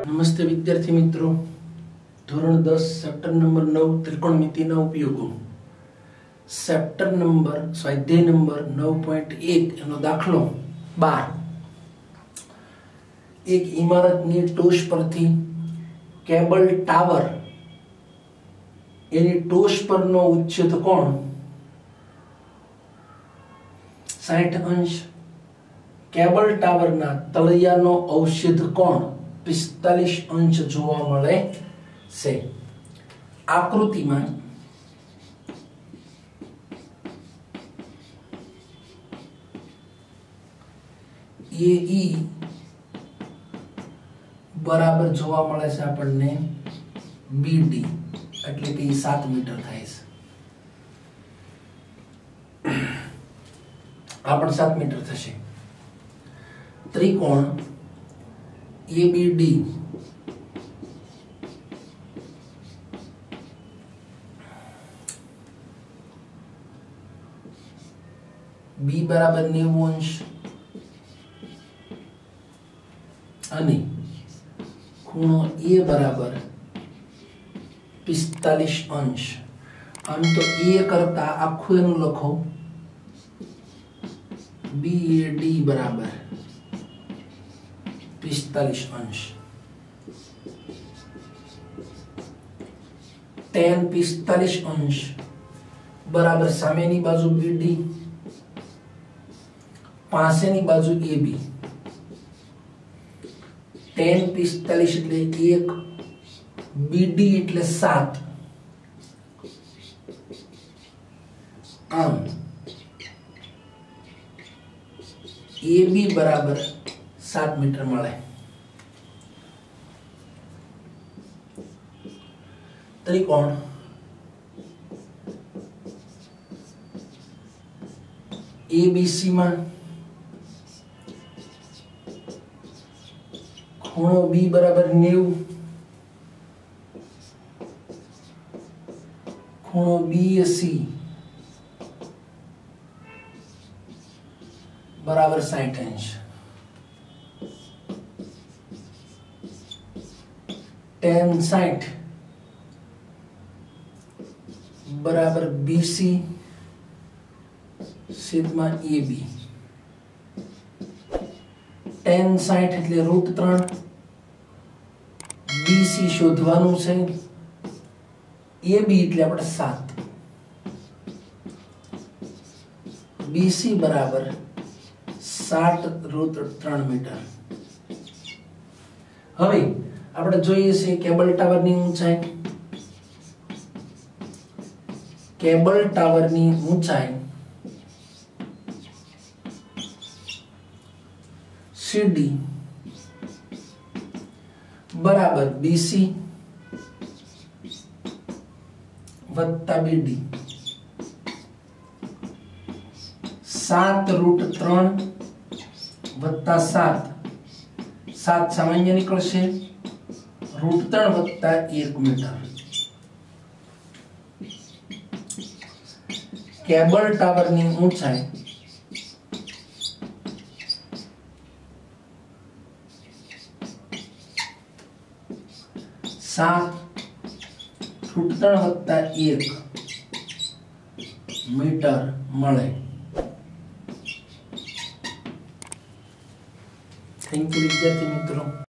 नमस्ते विद्यार्थी मित्रों, धोरण 10 चैप्टर नंबर 9 त्रिकोणमितिना उपयोगो चैप्टर नंबर स्वाध्याय नंबर 9.1 एनो दाखलो 12। एक इमारतनी टोच परथी केबल टावर एनी टोच परनो उच्चेद कोण 60 अंश, केबल टावरना तळियानो अवच्छेद कोण 45 अंश जोवा मळे छे। आकृतिमां AE बराबर जोवा मळे छे आपणने BD એટલે કે 7 मीटर થાય છે। આ પણ 7 મીટર થશે। त्रिकोण ABD B बराबर 90 अंश અને ખૂણો A बराबर 45 अंश। આમ તો A કરતા આખું એનું લખો BAD बराबर 45 अंश। tan 45 अंश बराबर सामेनी बाजू BD, पासेनी बाजू AB। tan 45 એટલે 1, BD એટલે 7। આમ AB बराबर 7 मीटर મળે। त्रिकोण ABC માં ખૂણો B बराबर 90, ખૂણો BAC बराबर 60 अंश। tan 60 बराबर BC सिग्मा AB। tan 60 એટલે √3, BC શોધવાનું છે, AB એટલે આપણે 7। BC बराबर 7√3 मीटर। હવે આપણે જોઈએ છે કેબલ ટાવરની ઊંચાઈ। केबल टावरनी ऊंचाई CD बराबर BC वत्ता BD। 7√3 वत्ता 7, 7 सामान्य निकळशे, √3 वत्ता 1 मीटर। केबल टावर ની ઊંચાઈ 7√3 + 1 मीटर મળે। થેન્ક યુ વિદ્યાર્થી મિત્રો।